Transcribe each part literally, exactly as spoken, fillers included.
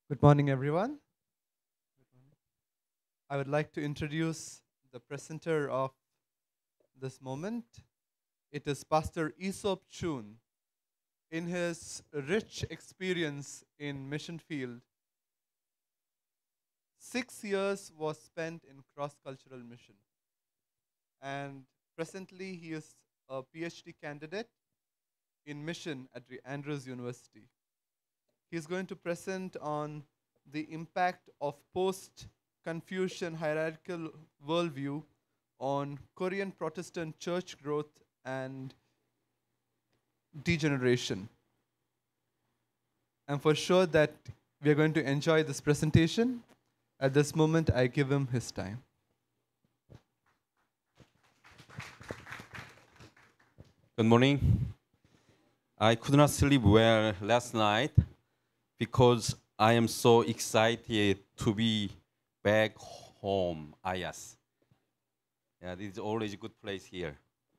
Good morning, everyone. I would like to introduce the presenter of this moment. It is Pastor Aesop Chun. In his rich experience in mission field, six years was spent in cross-cultural mission. And presently, he is a PhD candidate in mission at the Andrews University. He is going to present on the impact of post-Confucian hierarchical worldview on Korean Protestant church growth and degeneration. I'm for sure that we are going to enjoy this presentation. At this moment, I give him his time. Good morning. I could not sleep well last night because I am so excited to be back home, Ayas. Yeah, this is always a good place here.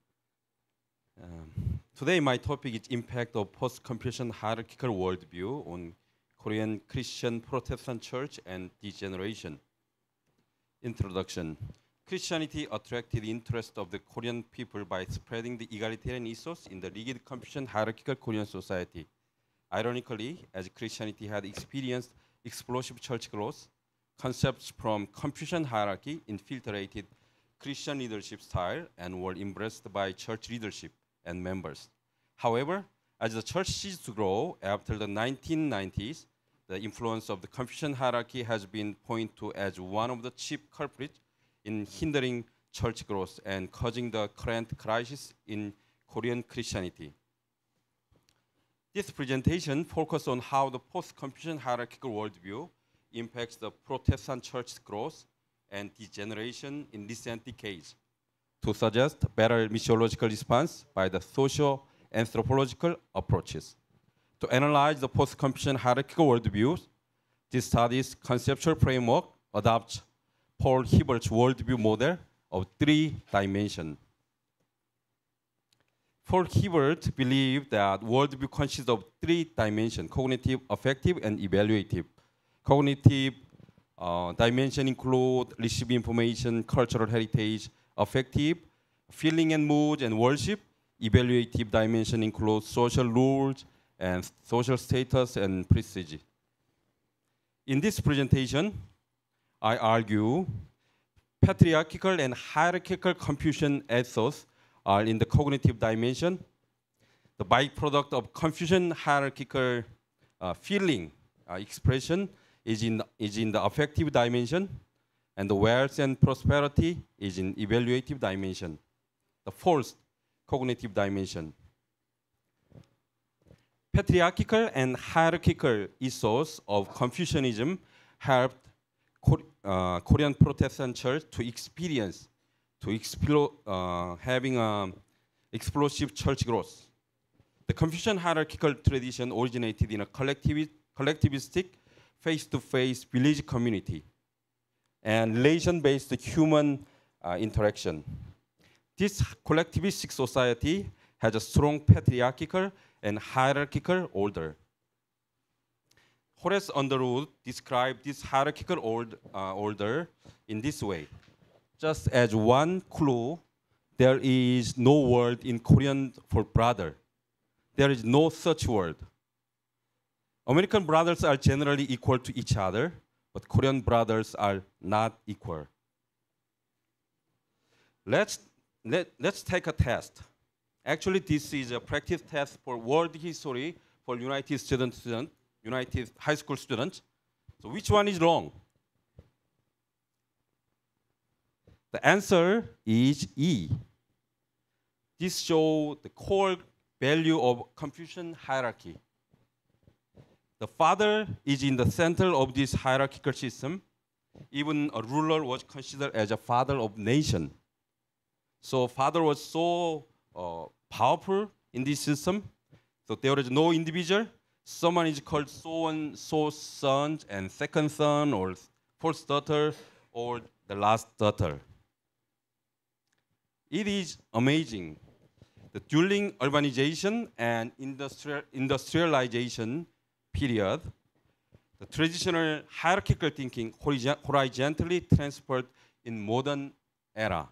Um, today, my topic is impact of post-Confucian hierarchical worldview on Korean Christian Protestant Church and degeneration. Introduction. Christianity attracted the interest of the Korean people by spreading the egalitarian ethos in the rigid Confucian hierarchical Korean society. Ironically, as Christianity had experienced explosive church growth, concepts from Confucian hierarchy infiltrated Christian leadership style and were embraced by church leadership and members. However, as the church ceased to grow after the nineteen nineties, the influence of the Confucian hierarchy has been pointed to as one of the chief culprits in hindering church growth and causing the current crisis in Korean Christianity. This presentation focuses on how the post-Confucian hierarchical worldview impacts the Protestant church's growth and degeneration in recent decades, to suggest better missiological response by the socio-anthropological approaches. To analyze the post-Confucian hierarchical worldviews, this study's conceptual framework adopts Paul Hibert's worldview model of three dimensions. Paul Hibbert believed that worldview consists of three dimensions: cognitive, affective, and evaluative. Cognitive uh, dimension include receiving information, cultural heritage. Affective, feeling and mood and worship. Evaluative dimension includes social rules and social status and prestige. In this presentation, I argue patriarchal and hierarchical Confucian ethos are in the cognitive dimension. The byproduct of Confucian hierarchical uh, feeling uh, expression is in, is in the affective dimension, and the wealth and prosperity is in evaluative dimension. The fourth, cognitive dimension. Patriarchal and hierarchical ethos of Confucianism helped Uh, Korean Protestant Church to experience, to explore, uh, having a explosive church growth. The Confucian hierarchical tradition originated in a collectivist, collectivistic, face-to-face village community and relation-based human uh, interaction. This collectivistic society has a strong patriarchal and hierarchical order. Horace Underwood described this hierarchical old, uh, order in this way. Just as one clue, there is no word in Korean for brother. There is no such word. American brothers are generally equal to each other, but Korean brothers are not equal. Let's, let, let's take a test. Actually, this is a practice test for world history for United student students. United high school students. So which one is wrong? The answer is E. This shows the core value of Confucian hierarchy. The father is in the center of this hierarchical system. Even a ruler was considered as a father of nation. So father was so uh, powerful in this system. So there is no individual. Someone is called so and so son and second son or first daughter or the last daughter. It is amazing that during urbanization and industrial, industrialization period, The traditional hierarchical thinking horizon- horizontally transferred in modern era.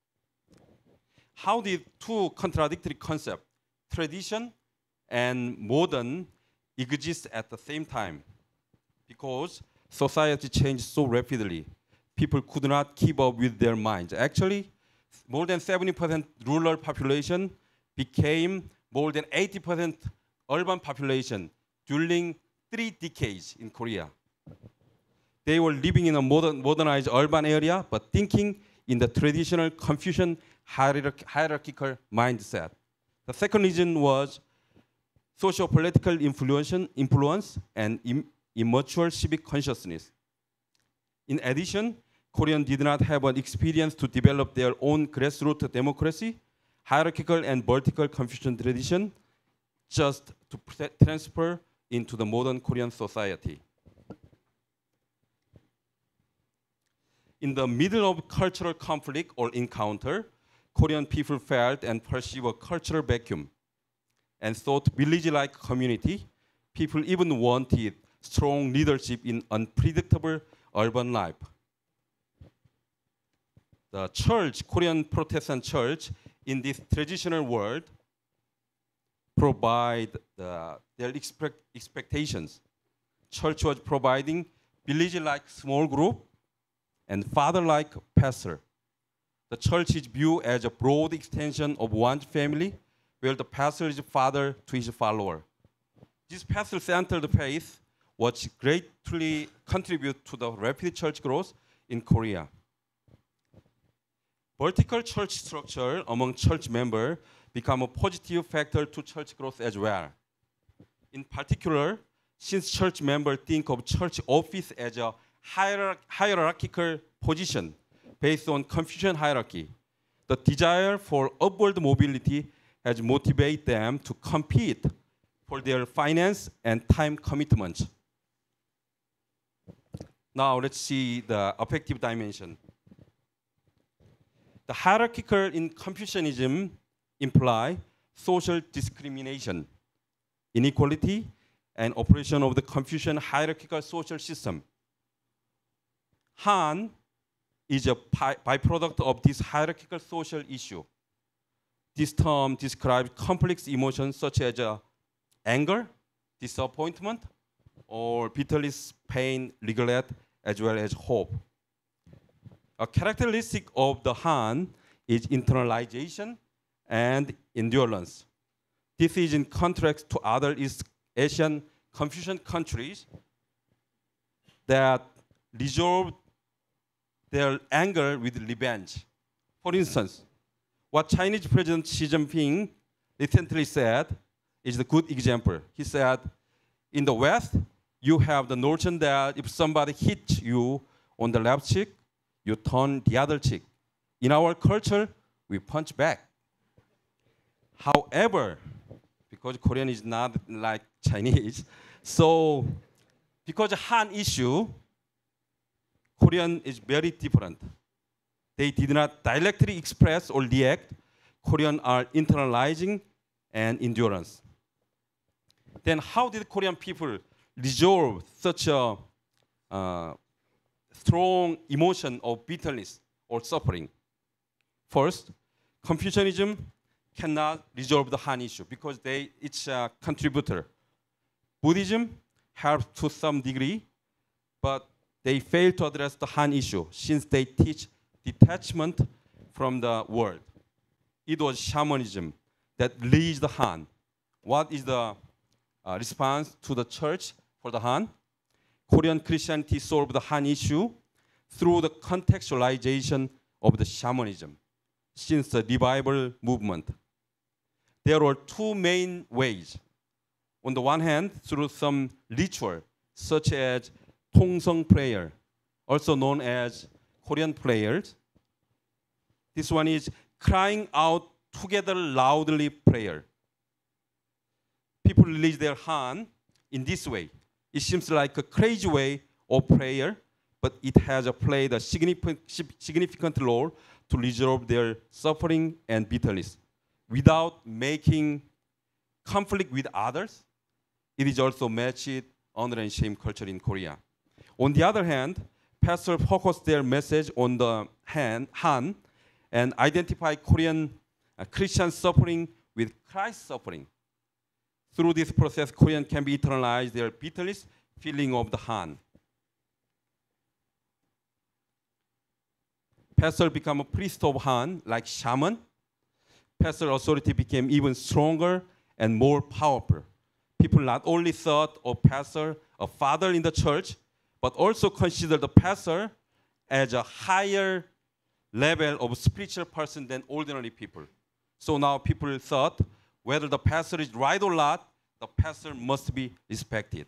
How did two contradictory concepts, tradition and modern, exist at the same time? Because society changed so rapidly, people could not keep up with their minds. Actually, more than seventy percent rural population became more than eighty percent urban population during three decades in Korea. They were living in a modern, modernized urban area, but thinking in the traditional Confucian hierarch- hierarchical mindset. The second reason was socio-political influence, influence and im- immature civic consciousness. In addition, Koreans did not have an experience to develop their own grassroots democracy, hierarchical and vertical Confucian tradition, just to pre- transfer into the modern Korean society. In the middle of cultural conflict or encounter, Korean people felt and perceived a cultural vacuum and thought village-like community. People even wanted strong leadership in unpredictable urban life. The church, Korean Protestant church, in this traditional world, provide the, their expect, expectations. Church was providing village-like small group and father-like pastor. The church is viewed as a broad extension of one family, where the pastor is father to his follower. This pastor-centered faith was greatly contribute to the rapid church growth in Korea. Vertical church structure among church members become a positive factor to church growth as well. In particular, since church members think of church office as a hierar- hierarchical position based on Confucian hierarchy, the desire for upward mobility has motivated them to compete for their finance and time commitments. Now let's see the affective dimension. The hierarchical in Confucianism imply social discrimination, inequality, and operation of the Confucian hierarchical social system. Han is a by- byproduct of this hierarchical social issue. This term describes complex emotions such as uh, anger, disappointment, or bitterest pain, regret, as well as hope. A characteristic of the Han is internalization and endurance. This is in contrast to other East Asian Confucian countries that resolve their anger with revenge. For instance, what Chinese President Xi Jinping recently said is a good example. He said, in the West, you have the notion that if somebody hits you on the left cheek, you turn the other cheek. In our culture, we punch back. However, because Korean is not like Chinese, so because Han issue, Korean is very different. They did not directly express or react. Korean are internalizing and endurance. Then how did Korean people resolve such a uh, strong emotion of bitterness or suffering? First, Confucianism cannot resolve the Han issue because they, it's a contributor. Buddhism helps to some degree, but they fail to address the Han issue since they teach detachment from the world. It was shamanism that released the Han. What is the uh, response to the church for the Han? Korean Christianity solved the Han issue through the contextualization of the shamanism since the revival movement. There were two main ways. On the one hand, through some ritual, such as Tongsung prayer, also known as Korean prayers. This one is crying out together loudly prayer. People release their Han in this way. It seems like a crazy way of prayer, but it has played a significant, significant role to resolve their suffering and bitterness without making conflict with others. It is also matched honor and shame culture in Korea. On the other hand, pastors focus their message on the Han, Han and identify Korean uh, Christian suffering with Christ's suffering. Through this process, Korean can be internalized their bitterness feeling of the Han. Pastor become a priest of Han, like shaman. Pastor authority became even stronger and more powerful. People not only thought of pastor, a father in the church, but also considered the pastor as a higher level of spiritual person than ordinary people. So now people thought whether the pastor is right or not, the pastor must be respected.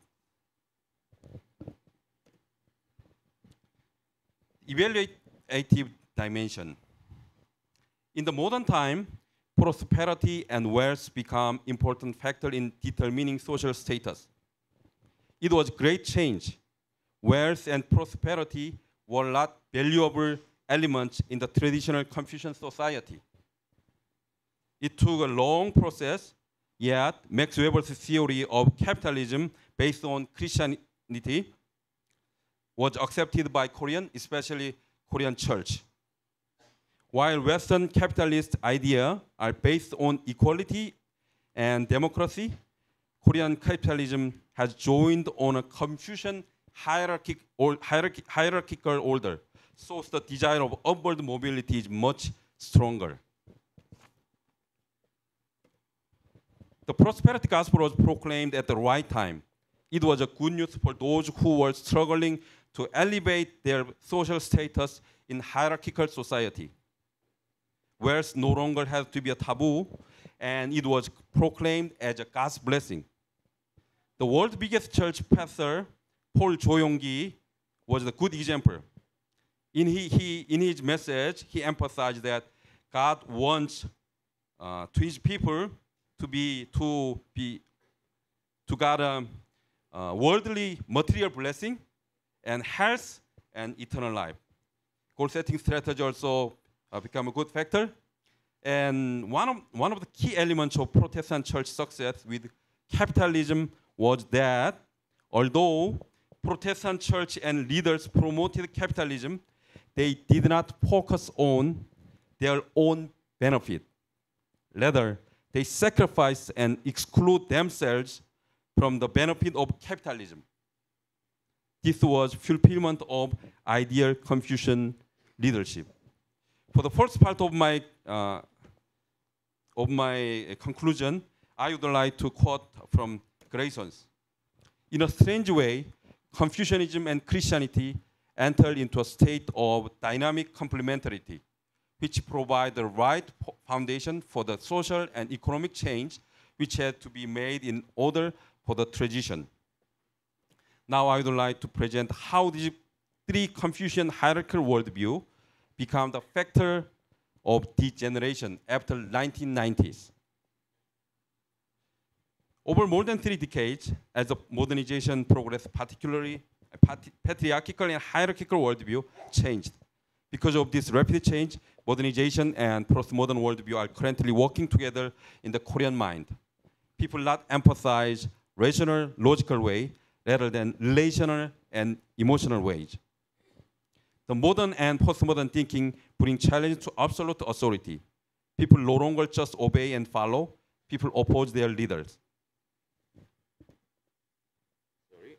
Evaluative dimension. In the modern time, prosperity and wealth become important factor in determining social status. It was great change. Wealth and prosperity were not valuable elements in the traditional Confucian society. It took a long process, yet Max Weber's theory of capitalism based on Christianity was accepted by Korean, especially Korean church. While Western capitalist ideas are based on equality and democracy, Korean capitalism has joined on a Confucian hierarchy, or hierarchy, hierarchical order, so the desire of upward mobility is much stronger. The prosperity gospel was proclaimed at the right time. It was a good news for those who were struggling to elevate their social status in hierarchical society. Wealth no longer had to be a taboo, and it was proclaimed as a God's blessing. The world's biggest church pastor, Paul Jo-yong-gi, was a good example. In, he, he, in his message, he emphasized that God wants uh, to his people to be to be to God a uh, worldly material blessing and health and eternal life. Goal setting strategy also uh, become a good factor. And one of one of the key elements of Protestant church success with capitalism was that although Protestant church and leaders promoted capitalism, they did not focus on their own benefit. Rather, they sacrifice and exclude themselves from the benefit of capitalism. This was fulfillment of ideal Confucian leadership. For the first part of my uh, of my conclusion, I would like to quote from Grayson's. In a strange way, Confucianism and Christianity entered into a state of dynamic complementarity, which provide the right foundation for the social and economic change which had to be made in order for the transition. Now I would like to present how these three Confucian hierarchical worldview become the factor of degeneration after nineteen nineties. Over more than three decades, as the modernization progressed, particularly patriarchal and hierarchical worldview changed. Because of this rapid change, modernization and postmodern worldview are currently working together in the Korean mind. People not emphasize rational, logical way rather than relational and emotional ways. The modern and postmodern thinking bring challenge to absolute authority. People no longer just obey and follow. People oppose their leaders. Sorry.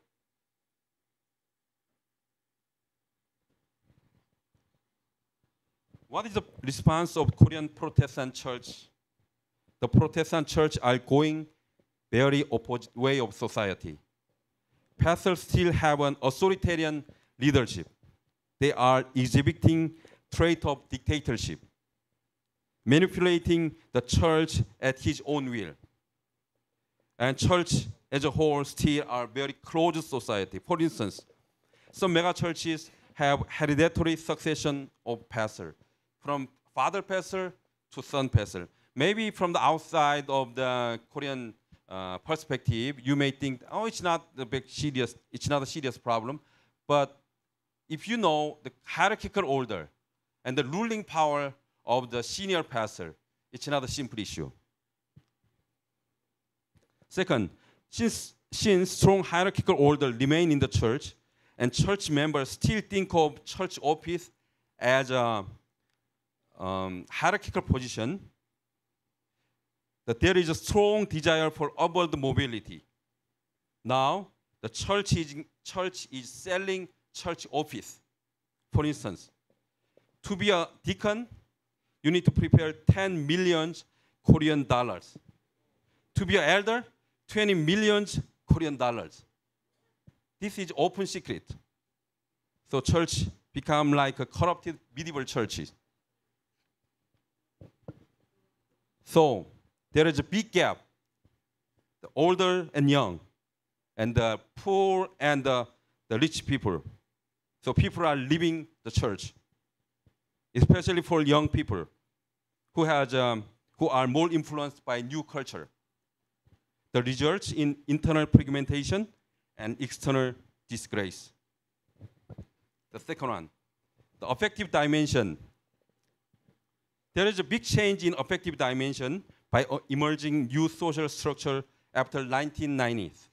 What is the response of Korean Protestant church? The Protestant church are going very opposite way of society. Pastors still have an authoritarian leadership. They are exhibiting trait of dictatorship, manipulating the church at his own will. And church as a whole still are very closed society. For instance, some mega churches have hereditary succession of pastor, from father pastor to son pastor. Maybe from the outside of the Korean uh, perspective, you may think, oh, it's not a big serious, it's not a serious problem. But if you know the hierarchical order and the ruling power of the senior pastor, it's not a simple issue. Second, since, since strong hierarchical order remain in the church, and church members still think of church office as a um, hierarchical position, that there is a strong desire for upward mobility. Now, the church is, church is selling church office. For instance, to be a deacon, you need to prepare ten million Korean dollars. To be an elder, twenty million Korean dollars. This is open secret. So church become like a corrupted medieval churches. So there is a big gap, the older and young, and the poor and the, the rich people. So people are leaving the church, especially for young people who, has, um, who are more influenced by new culture. The results in internal fragmentation and external disgrace. The second one, the affective dimension. There is a big change in affective dimension by uh, emerging new social structure after nineteen nineties.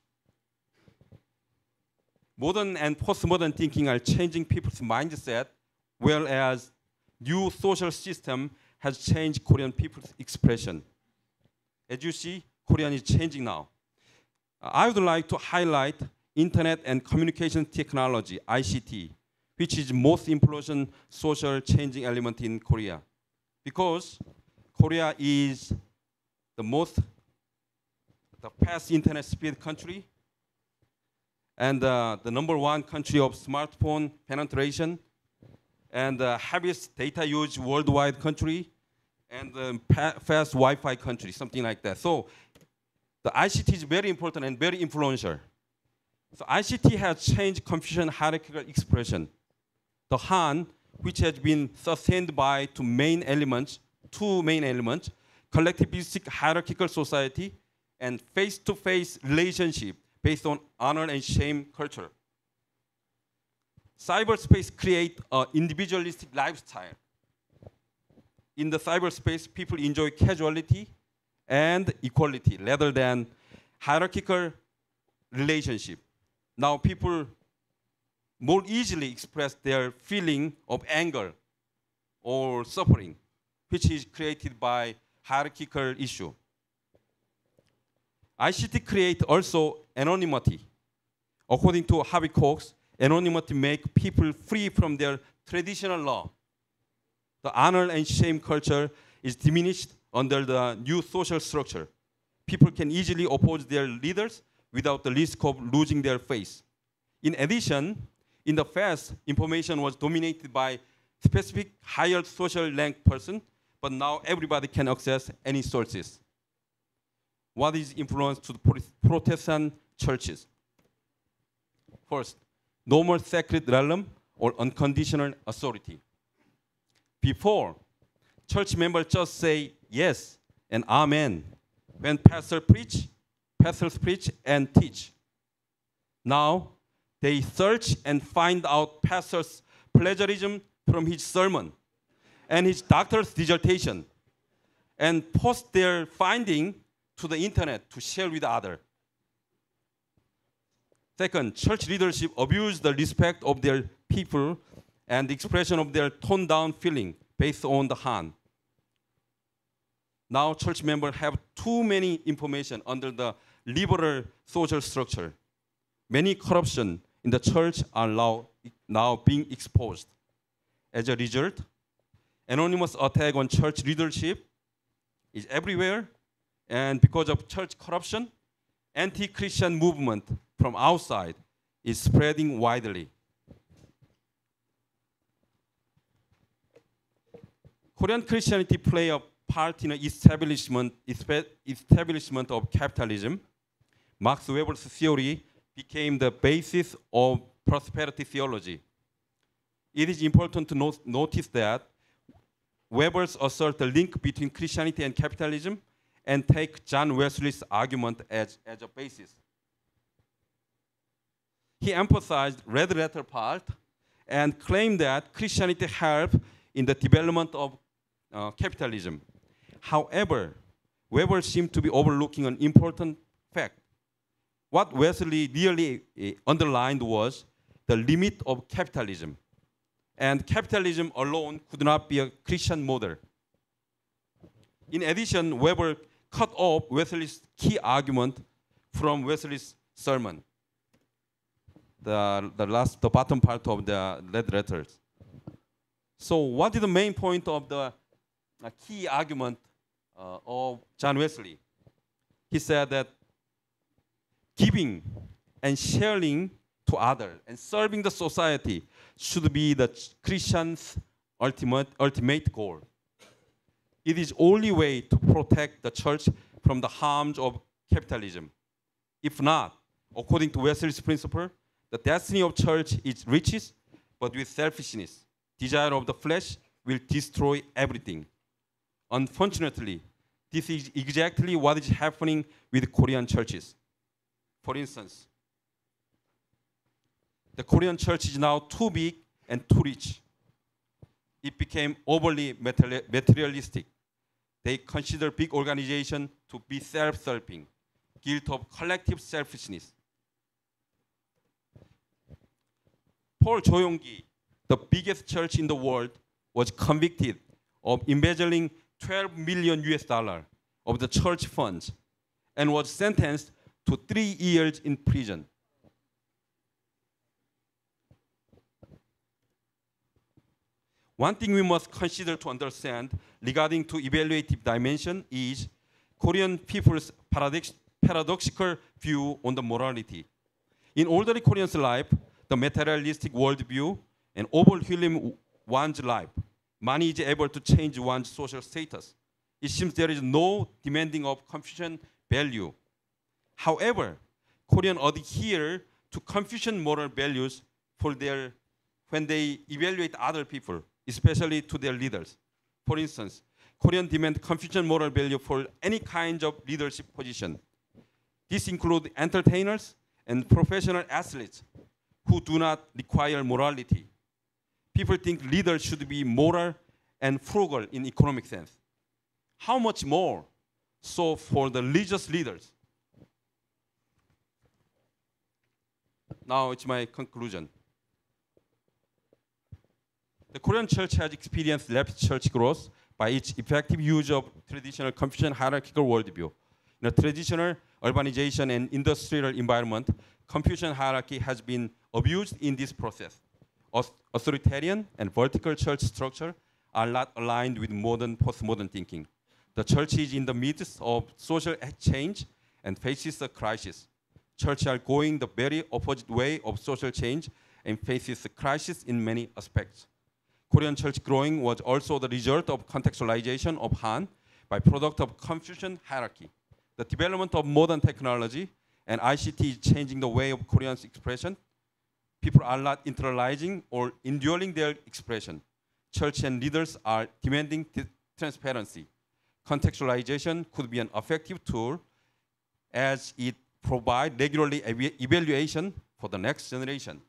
Modern and postmodern thinking are changing people's mindset, whereas new social system has changed Korean people's expression. As you see, Korean is changing now. I would like to highlight Internet and Communication Technology, I C T, which is most important social changing element in Korea. Because Korea is the most the fast internet speed country and uh, the number one country of smartphone penetration and the heaviest data use worldwide country and the fast Wi-Fi country, something like that. So the I C T is very important and very influential. So I C T has changed Confucian hierarchical expression. The Han, which has been sustained by two main elements, two main elements, collectivistic hierarchical society and face-to-face relationship based on honor and shame culture. Cyberspace creates an individualistic lifestyle. In the cyberspace, people enjoy casuality and equality rather than hierarchical relationship. Now people more easily express their feeling of anger or suffering, which is created by hierarchical issue. I C T creates also anonymity. According to Harvey Cox, anonymity makes people free from their traditional law. The honor and shame culture is diminished under the new social structure. People can easily oppose their leaders without the risk of losing their face. In addition, in the past, information was dominated by specific higher social rank person, but now everybody can access any sources. What is influence to the Protestant churches? First, no more sacred realm or unconditional authority. Before, church members just say yes and amen when pastor preach, pastors preach and teach. Now, they search and find out pastor's plagiarism from his sermon and his doctor's dissertation and post their finding to the internet to share with others. Second, church leadership abuse the respect of their people and the expression of their toned down feeling based on the Han. Now church members have too many information under the liberal social structure. Many corruption in the church are now, now being exposed. As a result, anonymous attack on church leadership is everywhere, and because of church corruption, anti-Christian movement from outside is spreading widely. Korean Christianity play a part in the establishment, establishment of capitalism. Max Weber's theory became the basis of prosperity theology. It is important to not notice that Weber's assert the link between Christianity and capitalism and take John Wesley's argument as, as a basis. He emphasized red letter part and claimed that Christianity helped in the development of uh, capitalism. However, Weber seemed to be overlooking an important fact. What Wesley really uh, underlined was the limit of capitalism. And capitalism alone could not be a Christian model. In addition, Weber cut off Wesley's key argument from Wesley's sermon, the, the last, the bottom part of the red letters. So what is the main point of the uh, key argument uh, of John Wesley? He said that giving and sharing to others and serving the society should be the Christian's ultimate, ultimate goal. It is only way to protect the church from the harms of capitalism. If not, according to Wesley's principle, the destiny of church is riches, but with selfishness, desire of the flesh will destroy everything. Unfortunately, this is exactly what is happening with Korean churches. For instance, the Korean church is now too big and too rich. It became overly materialistic. They consider big organization to be self-serving, guilt of collective selfishness. Paul Joyonggi, the biggest church in the world, was convicted of embezzling twelve million U S dollars of the church funds and was sentenced to three years in prison. One thing we must consider to understand regarding to evaluative dimension is Korean people's paradox paradoxical view on the morality. In older Koreans' life, the materialistic worldview and overwhelm one's life. Money is able to change one's social status. It seems there is no demanding of Confucian value. However, Koreans adhere to Confucian moral values for their, when they evaluate other people, especially to their leaders. For instance, Koreans demand Confucian moral value for any kind of leadership position. This includes entertainers and professional athletes who do not require morality. People think leaders should be moral and frugal in economic sense. How much more so for the religious leaders? Now it's my conclusion. The Korean church has experienced rapid church growth by its effective use of traditional Confucian hierarchical worldview. In a traditional urbanization and industrial environment, Confucian hierarchy has been abused in this process. Authoritarian and vertical church structure are not aligned with modern postmodern thinking. The church is in the midst of social change and faces a crisis. Churches are going the very opposite way of social change and faces a crisis in many aspects. Korean church growing was also the result of contextualization of Han by product of Confucian hierarchy. The development of modern technology and I C T is changing the way of Koreans' expression. People are not internalizing or enduring their expression. Church and leaders are demanding transparency. Contextualization could be an effective tool as it provides regularly ev evaluation for the next generation.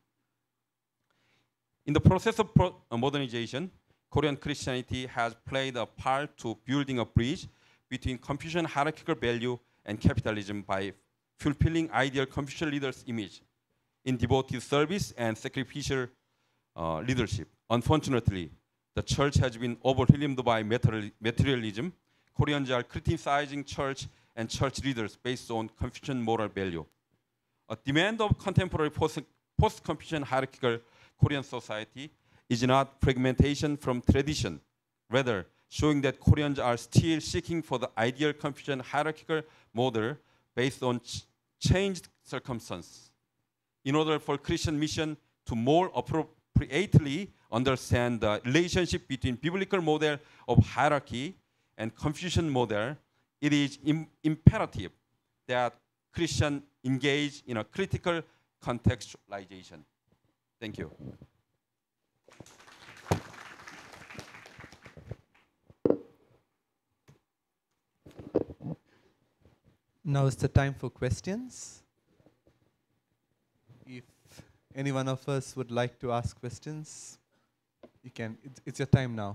In the process of pro uh, modernization, Korean Christianity has played a part to building a bridge between Confucian hierarchical value and capitalism by fulfilling ideal Confucian leaders' image in devoted service and sacrificial uh, leadership. Unfortunately, the church has been overwhelmed by materialism. Koreans are criticizing church and church leaders based on Confucian moral value. A demand of contemporary post-Confucian hierarchical Korean society is not fragmentation from tradition, rather showing that Koreans are still seeking for the ideal Confucian hierarchical model based on ch changed circumstances. In order for Christian mission to more appropriately understand the relationship between biblical model of hierarchy and Confucian model, it is im imperative that Christians engage in a critical contextualization. Thank you. Now is the time for questions. If any one of us would like to ask questions, you can. It's, it's your time now.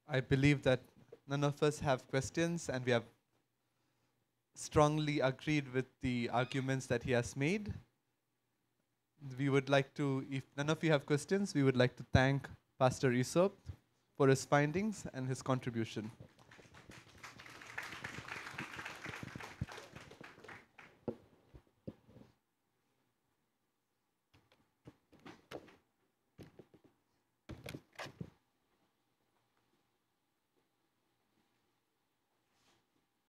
I believe that none of us have questions, and we have strongly agreed with the arguments that he has made. We would like to, if none of you have questions, we would like to thank Pastor Isop for his findings and his contribution.